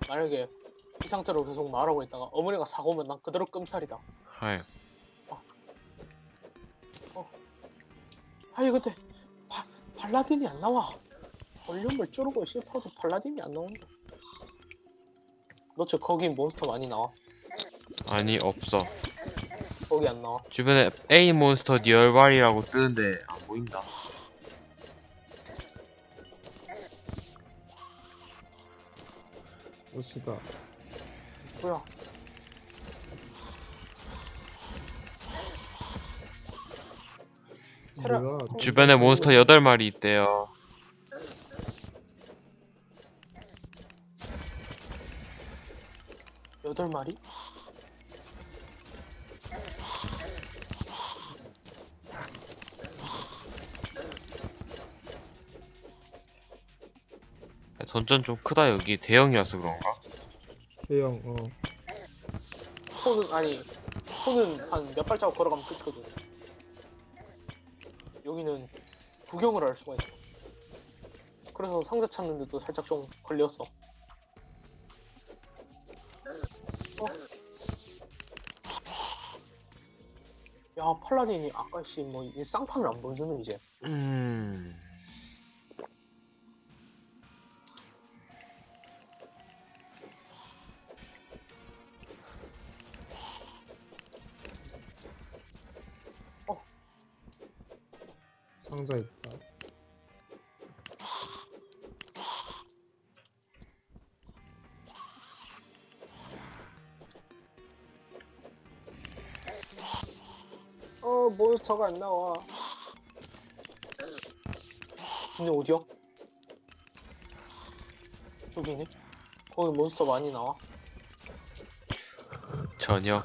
만약에 이 상태로 계속 말하고 있다가 어머니가 사고 오면 난 그대로 끔살이다. 아유. 아니 근데 팔라딘이 안 나와. 볼륨을 줄이고 싶어도 팔라딘이 안 나온다. 너 저 거기 몬스터 많이 나와? 아니 없어. 거기 안 나와. 주변에 A 몬스터 니얼발이라고 뜨는데 안 보인다. 멋지다. 뭐야? 뭐야? 주변에 몬스터 8마리 있대요. 여덟 마리? 던전 좀 크다. 여기 대형이라서 그런가? 대형. 손은 한 몇 발자국 걸어가면 끝이거든. 여기는 구경을 할 수가 있어. 그래서 상자 찾는데도 살짝 좀 걸렸어. 야, 팔라딘이 아까 이 쌍판을 안 보여주는 이제. 상자 있다. 몬스터가 안 나와. 근데 어디야? 여기네? 거기 몬스터 많이 나와? 전혀.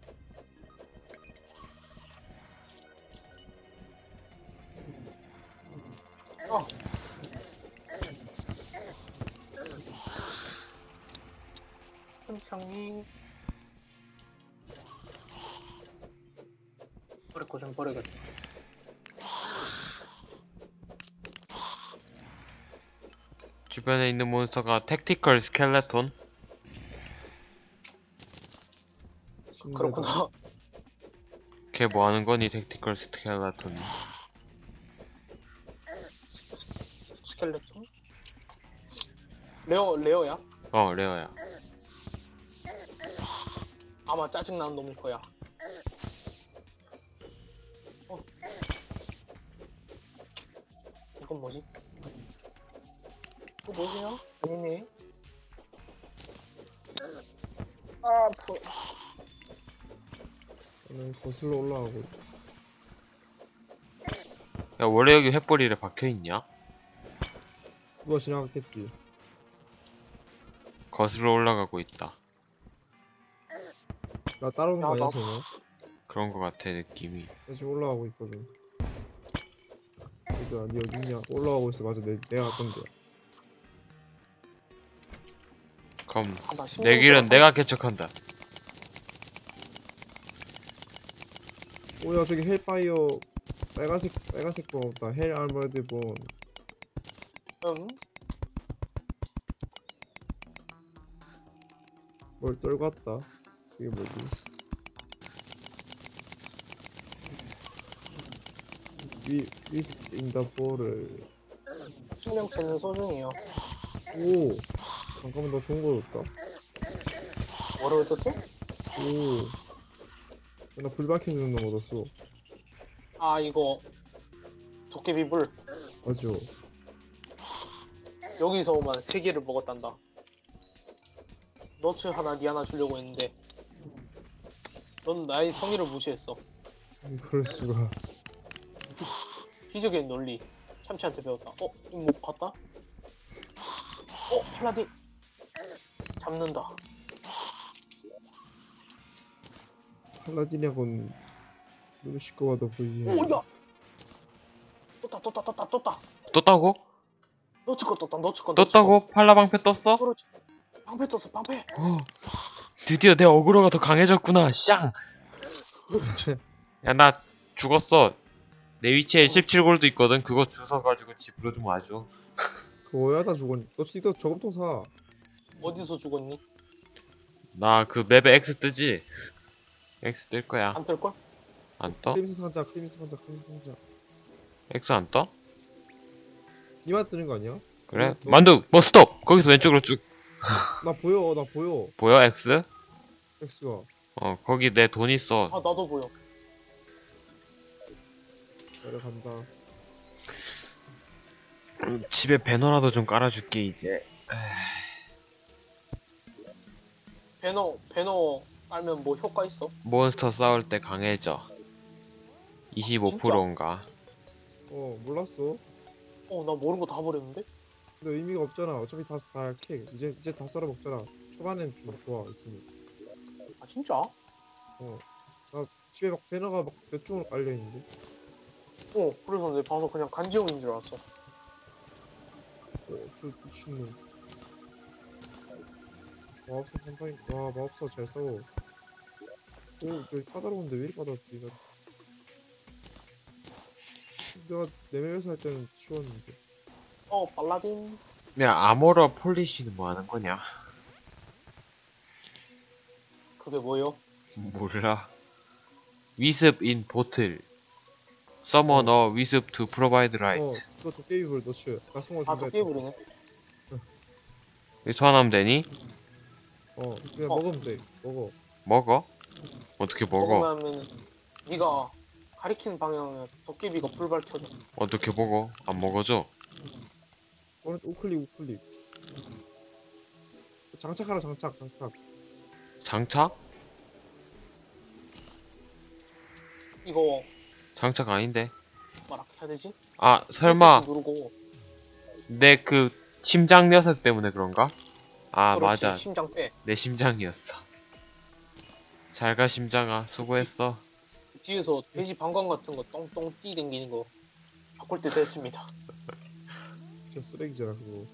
천천히. 버릴 거 좀 버려야겠다. 주변에 있는 몬스터가 택티컬 스켈레톤? 그렇구나. 걔 뭐하는 거니 택티컬 스켈레톤? 스켈레톤? 레어야? 어, 레어야. 아마 짜증나는 놈일 거야. 이건 뭐지? 이거 뭐지요? 아니네. 아프. 저는 거슬러 올라가고 있다. 야, 원래 여기 횃불이래 박혀있냐? 누가 지나갔겠지. 거슬러 올라가고 있다. 나 따라오는 거 야, 아니야, 나- 쟤네? 그런 거 같아, 느낌이. 나 지금 올라가고 있거든. 얘들아, 니 어딨냐? 올라가고 있어. 맞아, 내가 갔던데. 그럼 나 내 길은 내가 개척한다. 오야, 저기 헬파이어 빨간색 거 없다. 헬 아머드 본. 뭘 떨고 왔다. 이게 뭐지? 위스 인더 볼을. 생명체는 소중해요. 오, 잠깐만, 나 좋은 거 얻었다. 뭐를 얻었어? 오, 나 불 밝혀주는 거 얻었어. 아, 이거 도깨비불. 맞아. 여기서만 3개를 먹었단다. 너츠 하나, 니 하나 주려고 했는데 넌 나의 성의를 무시했어. 그럴 수가. 기적의 논리. 참치한테 배웠다. 이거 못 봤다? 팔라딘 잡는다. 팔라딘하고는 너무 시끄러워도 보이지. 야! 떴다. 떴다고? 너츠 거 떴다. 떴다고? 팔라 방패 떴어? 그렇지. 방패 떴어, 방패. 드디어 내 어그로가 더 강해졌구나. 쌍! 야, 나 죽었어. 내 위치에 17골도 있거든. 그거 주워가지고 집으로 좀 와줘. 그거야, 나 죽었니? 너 저금통 사. 어디서 죽었니? 나 그 맵에 X 뜨지? X 뜰 거야. 안 뜰걸? 안 떠? 크림스 상자, 크림스 상자, 크림스 상자. X 안 떠? 이만 뜨는 거 아니야? 그래? 너- 만두! 뭐 스톱! 거기서 왼쪽으로 쭉 나 보여, 나 보여. 보여 X? 엑스가. 거기 내 돈 있어. 아 나도 보여. 내려간다. 집에 배너라도 좀 깔아줄게 이제. 배너 깔면 뭐 효과 있어? 몬스터 싸울 때 강해져. 25%인가? 몰랐어. 나 모르고 다 버렸는데? 근데 의미가 없잖아. 어차피 다 캐. 이제 다 썰어 먹잖아. 초반엔 좀 좋아 있으니. 아 진짜? 나 집에 막 배너가 막 몇 종으로 깔려 있는데. 그래서 내 봐서 그냥 간지용인 줄 알았어. 저 미친놈. 마법사 한방에 와 마법사 잘 싸워. 저 까다로운데 왜 이리 까다롭지? 내가 내 맵에서 할 때는 쉬웠는데. 발라딘. 야 아모러 폴리시는 뭐 하는 거냐? 그게 뭐요? 몰라. 위습 인 보틀. Summon a wisp to provide light. 그거 도깨비불 넣지. 가성을 아 준다. 도깨비리네. 이거 소환하면 되니? 그냥 어. 먹으면 돼. 먹어. 먹어? 어떻게 먹어? 먹으면 네가 가리키는 방향에 도깨비가 불 밝혀져. 어떻게 먹어? 안 먹어줘? 우클릭. 장착하라 장착. 장착? 이거 장착 아닌데. 뭐라 해야 되지? 아 설마 스위치 누르고. 내 그 심장 녀석 때문에 그런가? 아 그렇지, 맞아. 심장 빼. 내 심장이었어. 잘가 심장아 수고했어. 뒤에서 돼지 방광 같은 거 똥똥 뛰 댕기는 거 바꿀 때 됐습니다. 저 쓰레기잖아 그거.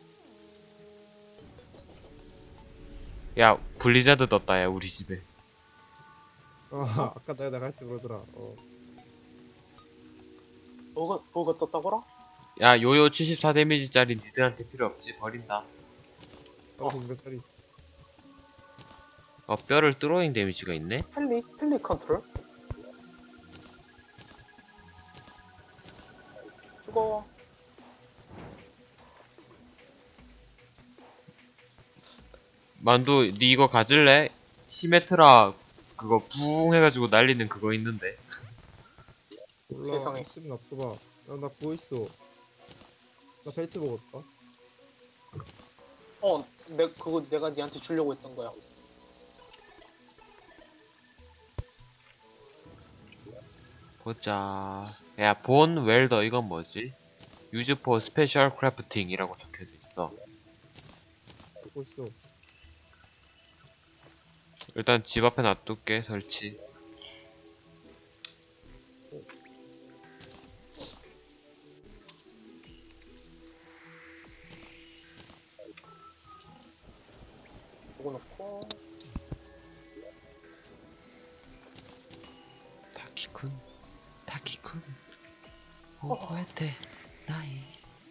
야 블리자드 떴다 야 우리 집에. 아까 내가 나갈 때 그러더라. 뭐가 떴다고라? 야 요요 74 데미지짜리 니들한테 필요 없지 버린다. 나도 200짜리 있어. 뼈를 뚫어인 데미지가 있네? 펠리 컨트롤? 죽어. 만두 니 이거 가질래? 시메트라 그거 붕 해가지고 날리는 그거 있는데. 몰라. 세상에. 있으면 놔둬봐. 나 그거 있어. 나 벨트 먹었다. 그거 내가 니한테 주려고 했던 거야. 보자. 야 본 웰더 이건 뭐지? 유즈 포 스페셜 크래프팅이라고 적혀져 있어. 그거 있어. 일단 집 앞에 놔둘게 설치. 이거 놓고. 타키쿤 오후에테 나이.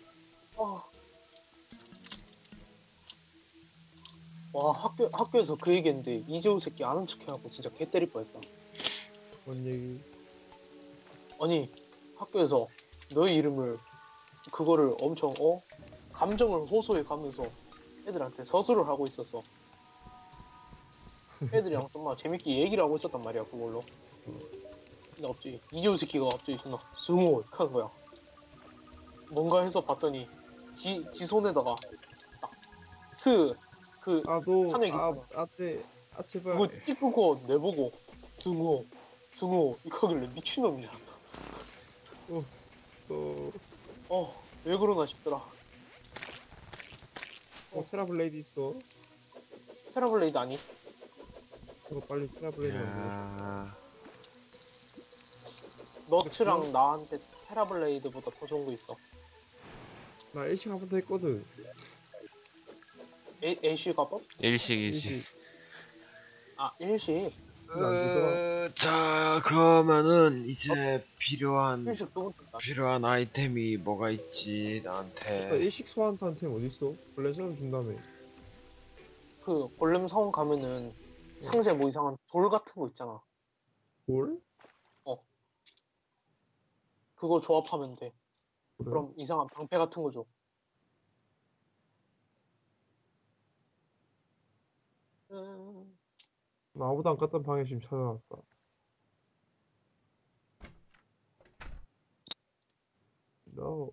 와 학교에서 그 얘기했는데 이재호 새끼 아는 척해갖고 진짜 개 때릴 뻔했다. 뭔 얘기? 아니 학교에서 너의 이름을 그거를 엄청 감정을 호소해 가면서 애들한테 서술을 하고 있었어. 애들이랑 정말 재밌게 얘기를 하고 있었단 말이야 그걸로. 근데 갑자기 이재호 새끼가 갑자기 존나 승호 이렇게 하는 거야. 뭔가 해서 봤더니 지 손에다가 딱스그 너. 한 얘기 있잖아. 제발. 그거 찍고 내보고 승호 이거 하길래 미친놈인 줄 알았다. 너. 왜 그러나 싶더라. 테라블레이드 있어. 테라블레이드 아니? 그거 빨리 테라블레이드 만들어. 야... 너츠랑 나한테 테라블레이드보다 더 좋은 거 있어. 나 일식 한번더 했거든. AC 가법? 일식. 아 일식. 근데 안 주더라. 자 그러면은 이제 필요한 일식 또 못했다. 아이템이 뭐가 있지 나 나한테. 일식 소환탄 템 어딨어? 원래 새로 준다며. 그 골렘 사원 가면은 상자에 뭐 이상한 돌 같은 거 있잖아. 뭘? 그거 조합하면 돼. 그래? 그럼 이상한 방패 같은 거 줘. 음, 나 아무도 안 갔던 방에 지금 찾아놨다. No.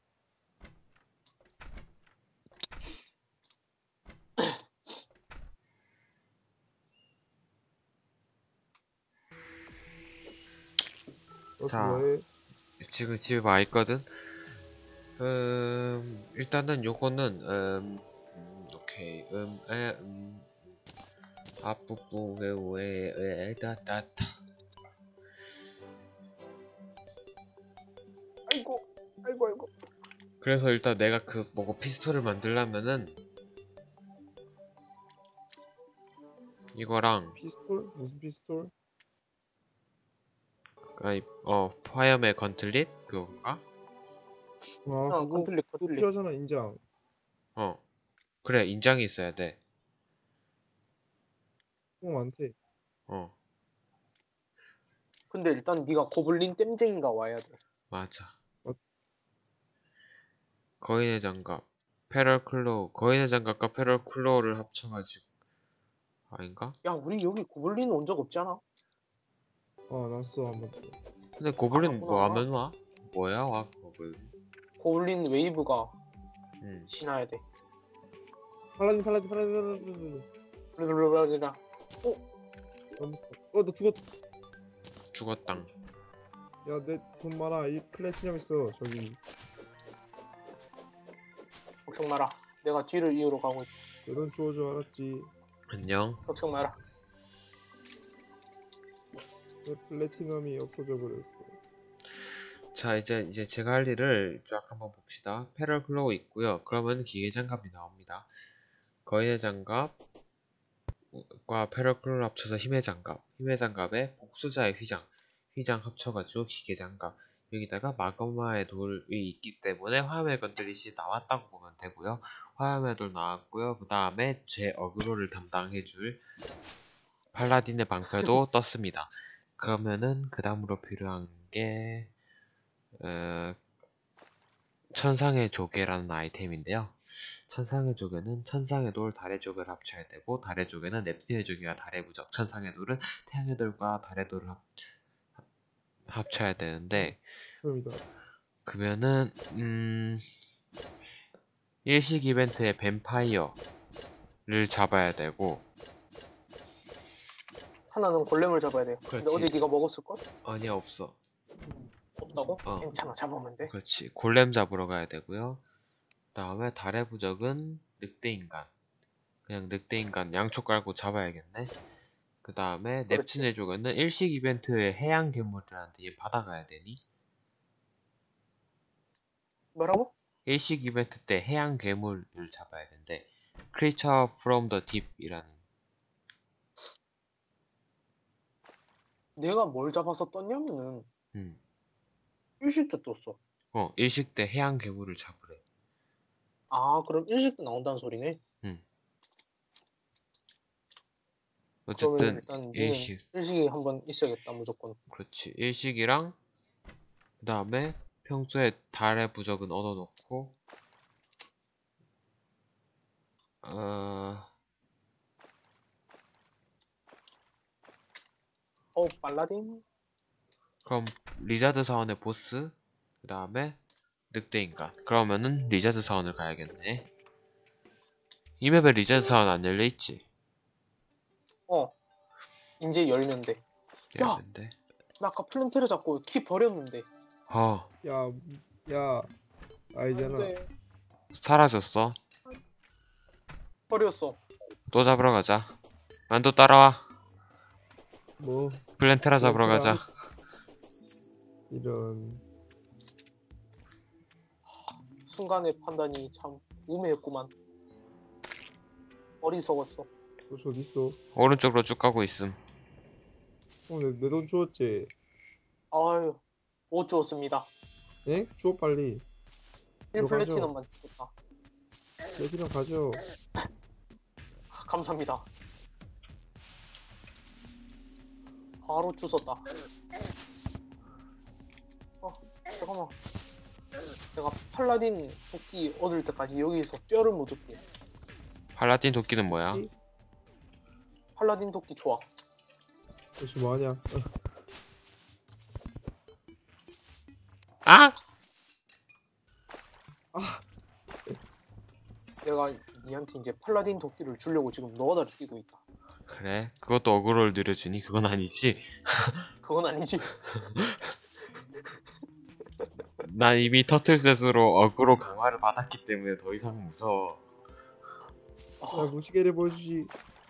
너 자. 뭐해? 지금 집에 와 있거든. 일단은 요거는 오케이 아뿌뿌 왜왜 따따따. 아이고, 아이고, 아이고. 그래서 일단 내가 그 뭐고 피스톨을 만들려면은 이거랑 피스톨? 무슨 피스톨? 아니 파이어맨 건틀릿 그건가? 아, 그거 건틀릭, 그거 건틀릭. 필요하잖아, 인장. 어 그래 인장이 있어야 돼. 그거 많대. 어 근데 일단 네가 고블린 땜쟁이가 와야 돼. 맞아. 어. 거인의 장갑 거인의 장갑과 페럴 클로우를 합쳐가지고 아닌가? 야, 우리 여기 고블린 온 적 없잖아. 났어, 한 번도. 근데 고블린 뭐 왔구나. 하면 와? 뭐야 와 고블린. 고블린 웨이브가 응. 신화야 돼. 팔라딘, 팔라딘, 팔라딘. 블블블블블. 너 죽었. 죽었당. 야, 내 돈 많아. 이 플래티넘 있어, 저기. 걱정 마라. 내가 뒤를 이으러 가고 있다. 내 돈 주워줘, 알았지? 안녕. 걱정 마라. 내 플래티넘이 없어져 버렸어. 자 이제 제가 할 일을 쫙 한번 봅시다. 페럴 클로우 있고요. 그러면 기계 장갑이 나옵니다. 거인의 장갑과 페럴 클로우를 합쳐서 힘의 장갑. 힘의 장갑에 복수자의 휘장 합쳐가지고 기계 장갑. 여기다가 마그마의 돌이 있기 때문에 화염의 건드릿이 나왔다고 보면 되고요. 화염의 돌 나왔고요. 그 다음에 제 어그로를 담당해줄 팔라딘의 방패도 떴습니다. 그러면은 그 다음으로 필요한 게 천상의 조개라는 아이템인데요. 천상의 조개는 천상의 돌, 달의 조개를 합쳐야 되고 달의 조개는 넵슨의 조개와 달의 부적, 천상의 돌은 태양의 돌과 달의 돌을 합쳐야 되는데 처음이다. 그러면은 일식 이벤트의 뱀파이어를 잡아야 되고 하나는 골렘을 잡아야 돼. 근데 그렇지. 어제 네가 먹었을걸? 아니야 없어. 없다고? 어. 괜찮아, 잡으면 돼. 그렇지. 골렘 잡으러 가야 되고요. 다음에 달의 부적은 늑대인간. 그냥 늑대인간 양초 깔고 잡아야겠네. 그 다음에 그렇지. 넵튠의 조개는 일식 이벤트의 해양 괴물이라는데 얘 받아가야 되니? 뭐라고? 일식 이벤트 때 해양 괴물을 잡아야 된대. Creature from the Deep이라는. 내가 뭘 잡아서 떴냐면은 일식 때 떴어. 일식 때 해양 괴물을 잡으래. 아, 그럼 일식 때 나온다는 소리네. 그러면 그러면 어쨌든 일단 니는 일식. 일식이 한번 있어야겠다, 무조건. 그렇지. 일식이랑 그 다음에 평소에 달의 부적은 얻어놓고 빨라딘? 그럼 리자드 사원의 보스 그 다음에 늑대인간. 그러면은 리자드 사원을 가야겠네. 이 맵에 리자드 사원 안 열려있지? 이제 열면 돼. 야! 열렸는데. 나 아까 플랜테를 잡고 키 버렸는데. 야, 알잖아. 안 돼. 사라졌어. 버렸어. 또 잡으러 가자. 만두 따라와. 뭐, 플랜테라 잡으러 가자. 이런. 순간의 판단이 참 우매했구만. 어리석었어. 너 어딨어? 오른쪽으로 쭉 가고 있음. 내 돈 주웠지? 아유, 못 주었습니다. 에? 주워 빨리. 1 이거 가져. 플래티넘만 줬다. 플래티넘 가져. 감사합니다. 바로 주웠다. 잠깐만. 내가 팔라딘 도끼 얻을 때까지 여기서 뼈를 묻을게. 팔라딘 도끼는 뭐야? 팔라딘 도끼 좋아. 역시 뭐하냐? 아! 내가 니한테 이제 팔라딘 도끼를 주려고 지금 너다리 끼고 있다. 그래? 그것도 어그로를 늘려주니? 그건 아니지? 그건 아니지. 난 이미 터틀셋으로 어그로 강화를 받았기 때문에 더 이상 무서워. 야 무지개를 보여주지.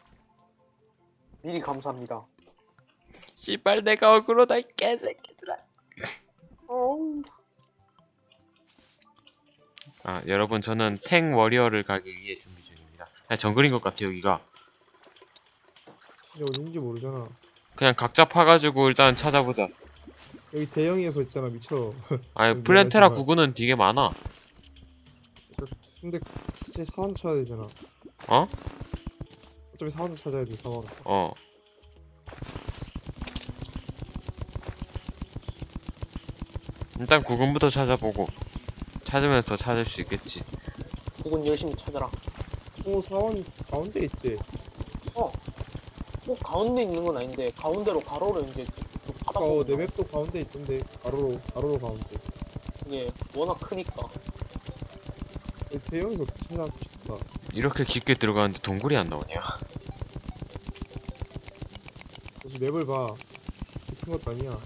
미리 감사합니다. 씨발 내가 어그로다 이 개새끼들아. 어우. 아 여러분 저는 탱 워리어를 가기 위해 준비 중입니다. 그냥 정글인 것 같아 여기가. 근데 어딘지 모르잖아. 그냥 각자 파가지고 일단 찾아보자. 여기 대형에서 있잖아 미쳐. 아니 여기 플랜테라 미안하지만. 구구는 되게 많아. 근데 쟤 사원도 찾아야 되잖아. 어? 어차피 사원도 찾아야 돼 사원. 어. 일단 구근부터 찾아보고 찾으면서 찾을 수 있겠지. 그건 열심히 찾아라. 오 사원 가운데 있대. 꼭 가운데 있는 건 아닌데 가운데로 가로로 이제 쭉쭉 파다 아까 보면 내 맵도 가운데 있던데 가로로 가운데. 이게 워낙 크니까. 여기 대형에서 어떻게 찾아 싶다. 이렇게 깊게 들어가는데 동굴이 안 나오냐? 다시 맵을 봐. 깊은 것도 아니야.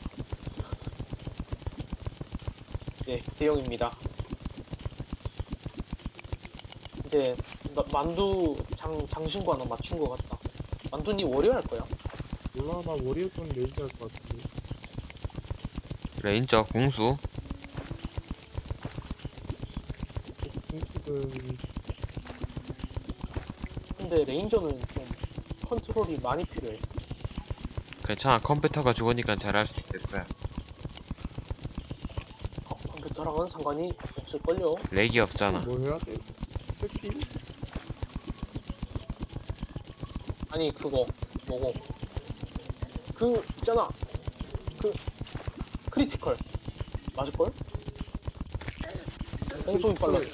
네, 대형입니다. 이제 만두 장신구 하나 맞춘 것 같다. 만두니 워리어 할 거야? 몰라 나 머리에 좀 레이지 할 것 같은데. 레인저 공수. 공식은 근데 레인저는 좀 컨트롤이 많이 필요해. 괜찮아 컴퓨터가 좋으니까 잘할 수 있을 거야. 컴퓨터랑은 상관이 없을걸요? 렉이 없잖아. 뭐 해야 돼? 스킬? 아니 그거 뭐고 그 있잖아 그 크리티컬 맞을걸? 공속이 빨라서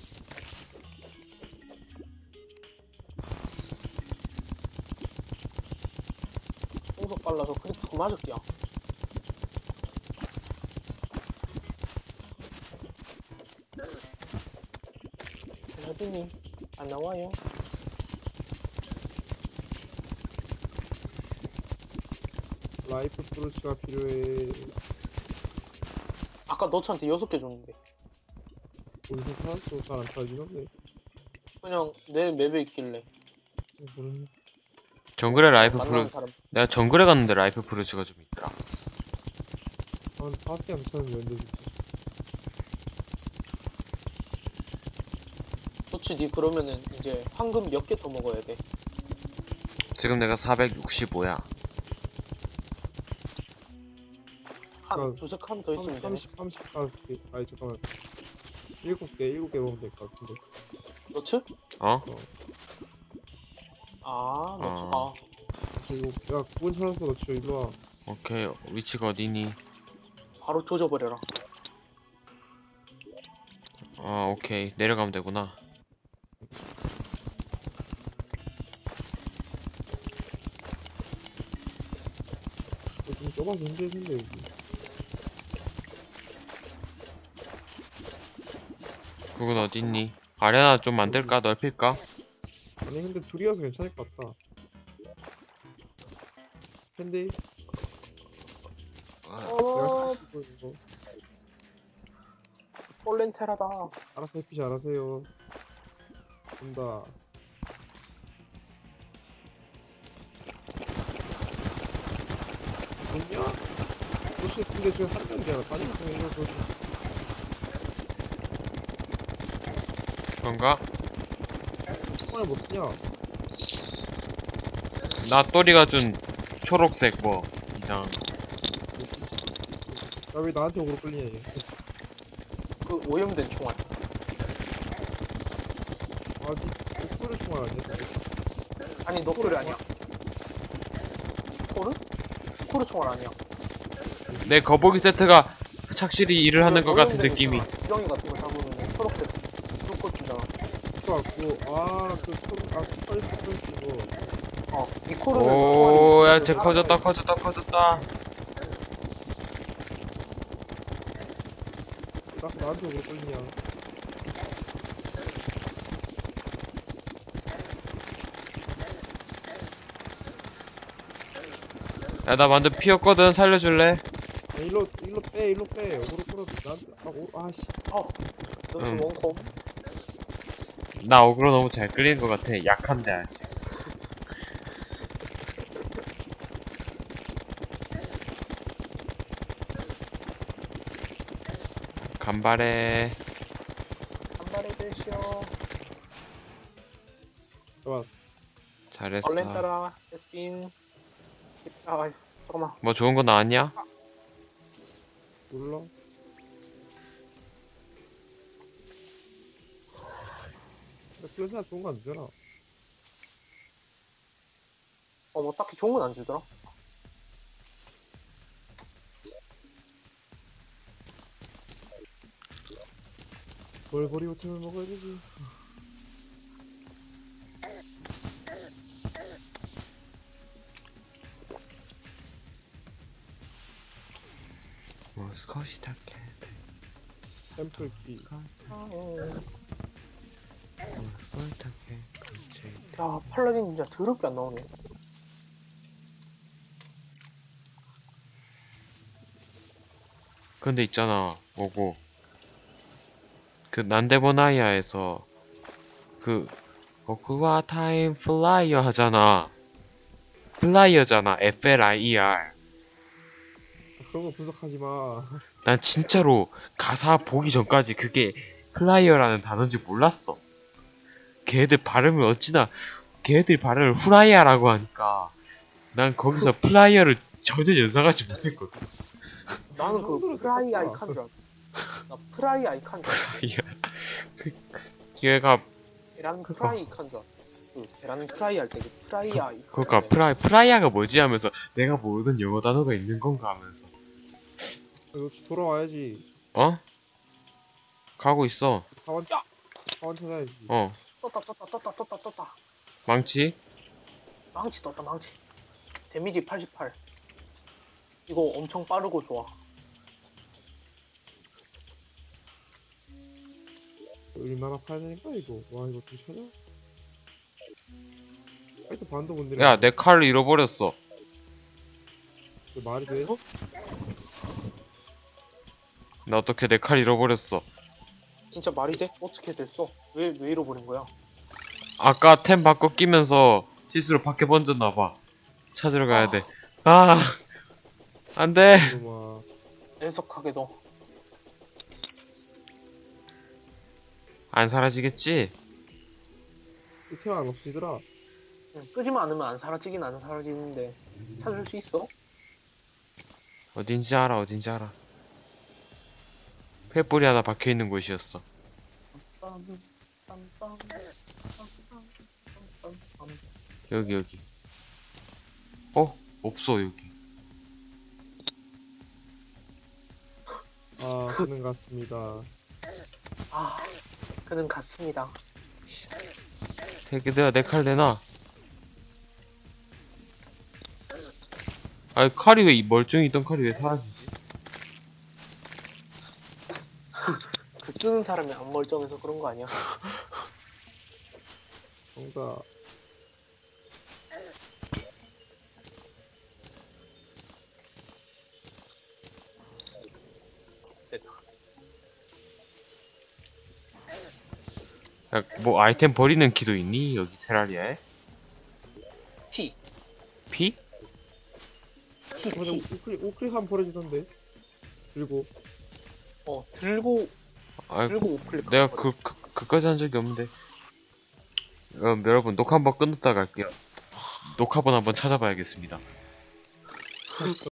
공속 빨라서 크리티컬 맞을게요. 라디님 안 나와요? 라이프 프루츠가 필요해. 아까 너한테 6개 줬는데 어디서 찾았어? 잘안 찾아지던데. 그냥 내 맵에 있길래 모르는. 정글에 라이프 만나는 프루 사람 내가 정글에 갔는데 라이프 프루츠가 좀 있더라. 한 5개 안 찾았는데 언제 줄게. 좋지. 니 그러면은 이제 황금 몇 개 더 먹어야 돼. 지금 내가 465야. 한 두세 칸 더 있으면 되네. 35개. 아니 잠깐만. 7개 먹으면 될 것 같은데. 너츠? 어? 아 너츠. 어. 그리고 야 9분 찾았어. 너 진짜 일로 와. 오케이 위치가 어디니? 바로 조져버려라. 아 오케이 내려가면 되구나. 좀 좁아서 힘들 텐데 여기. 그건 어딨니? 아레나 좀 만들까? 넓힐까? 아니 근데 둘이어서 괜찮을 것 같다. 근데 내가 어 쓰고 있는 거 폴렌테라다. 알아서 해피시 알아서요. 온다. 됐냐? 도대체 근데 지금 한 명이잖아. 다니는 거 이거 저 그런가? 정말 못 쓰냐? 나 또리가 준 초록색 뭐 이상. 나 왜 나한테 오그로 끌리냐 이게. 그 오염된 총알. 아니 목소리 총알 아니야? 아니 녹돌이 아니야. 코르? 코르 총알 아니야. 내 거북이 세트가 착실히 일을 하는 것 같은 느낌이. 지렁이 같은 거 잡으면 초록색 불꽃 주잖아. 펄스 이거. 이 코르는 오, 야, 쟤 총알이 커졌다. 딱 나한테 왜 걸리냐. 야, 나 완전 피었거든. 살려줄래? 야, 일로 빼. 어그로 끌어도 나한테, 아씨. 너 지금 음. 원콤? 나 어그로 너무 잘 끌리는 것 같아. 약한데, 아직. 간발해. 한 마리 되시오. 좋았어. 잘했어. 얼른 따라 에스핀. 잠깐만. 뭐 좋은 거 나왔냐? 몰라. 그래서 나 좋은 거 안 주잖아. 뭐 딱히 좋은 건 안 주더라. 뭘 버리고 템을 먹어야 되지. 뭐 스컷이 탁해. 템플 키. 야, 팔라딘 진짜 더럽게 안 나오네. 근데 있잖아, 뭐고. 그 난데보나이아에서 그와 타임 플라이어 하잖아. 플라이어잖아. FLIER. 그런 거 분석하지 마. 난 진짜로 가사 보기 전까지 그게 플라이어라는 단어인지 몰랐어. 걔들 발음을 어찌나 걔들 발음을 후라이아라고 하니까 난 거기서 플라이어를 전혀 연상하지 못했거든. 나는 그 형들은 프라이 똑같다. 아이칸 줄 알았어. 나 프라이 아이칸 줄 알았어. 얘가 계란 프라이 아이칸 줄 알았어. 그 계란 프라이 할 때 그 프라이 아이칸. 그니까 프라이아가 뭐지 하면서 내가 모르는 영어 단어가 있는 건가 하면서 너 돌아와야지. 어? 가고 있어. 사원 찾아야지. 어. 떴다. 망치? 망치 떴다, 망치. 데미지 88. 이거 엄청 빠르고 좋아. 얼마나 파야 되니까 이거. 와 이거 어떻게 찾아? 하여튼 반도 못 내려. 야, 내 칼을 잃어버렸어. 말이 돼? 나 어떻게 내 칼 잃어버렸어. 진짜 말이 돼? 어떻게 됐어? 왜 잃어버린 거야? 아까 템 바꿔 끼면서 실수로 밖에 번졌나봐. 찾으러 가야 돼. 아, 안 돼. 이놈아. 애석하게도. 안 사라지겠지? 이템 안 없이더라. 끄지만 않으면 안 사라지긴 안 사라지는데 찾을 수 있어? 어딘지 알아. 횃불이 하나 박혀있는 곳이었어. 여기. 없어, 여기. 아 그는 같습니다. 그는 갔습니다. 새끼들아, 내 칼 내놔. 아니, 칼이 왜, 멀쩡히 있던 칼이 왜 사라지지? 그 쓰는 사람이 안 멀쩡해서 그런 거 아니야? 뭔가 됐다. 야, 뭐, 아이템 버리는 키도 있니? 여기 테라리아에? T. 피? 근데 우클릭 하면 버려지던데. 그리고 들고 아, 우클릭. 내가 그까지 한 적이 없는데. 여러분, 녹화 한번 끊었다 갈게요. 녹화본 한번 찾아봐야겠습니다.